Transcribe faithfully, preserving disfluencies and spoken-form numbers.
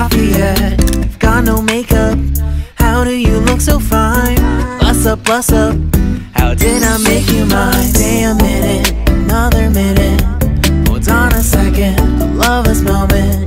coffee yet. You've got no makeup, how do you look so fine? Bust up, bust up, how did I make you mine? Stay a minute, another minute, hold on a second, a lover's moment.